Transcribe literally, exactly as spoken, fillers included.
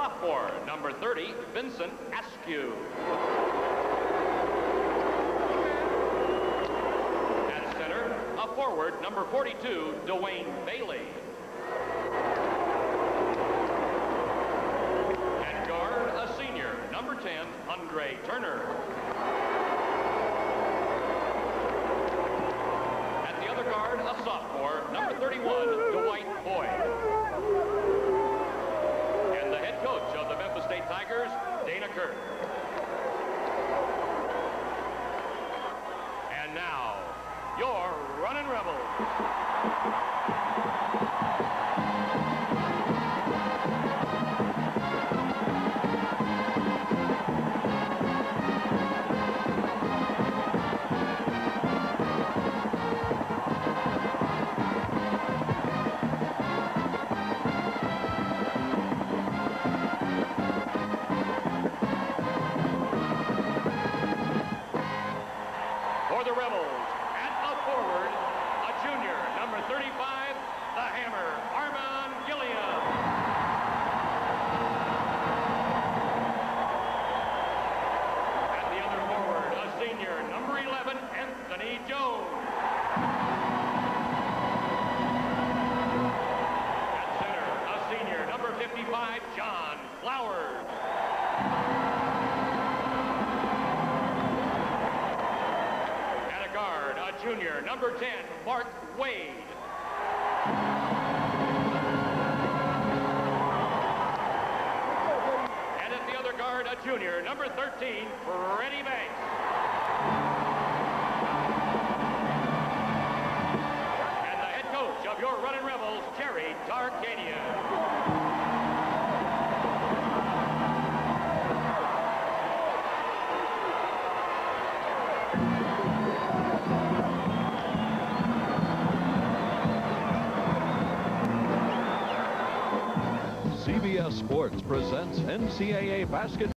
sophomore, number thirty, Vincent Askew. At center, a forward, number forty-two, Dwayne Bailey. At guard, a senior, number ten, Andre Turner. At the other guard, a sophomore, number thirty-one, Dwight Boyd. And the head coach of the Memphis State Tigers, Dana Kirk. And now, your Runnin' Rebels. For the Rebels, at the forward, a junior, number thirty-five, the Hammer, Armand Gilliam. At the other forward, a senior, number eleven, Anthony Jones. At center, a senior, number fifty-five, John Flowers. Junior, number ten, Mark Wade. And at the other guard, a junior, number thirteen, Freddie Banks. And the head coach of your Runnin' Rebels, Jerry Tarkanian. C B S Sports presents N C double A basketball.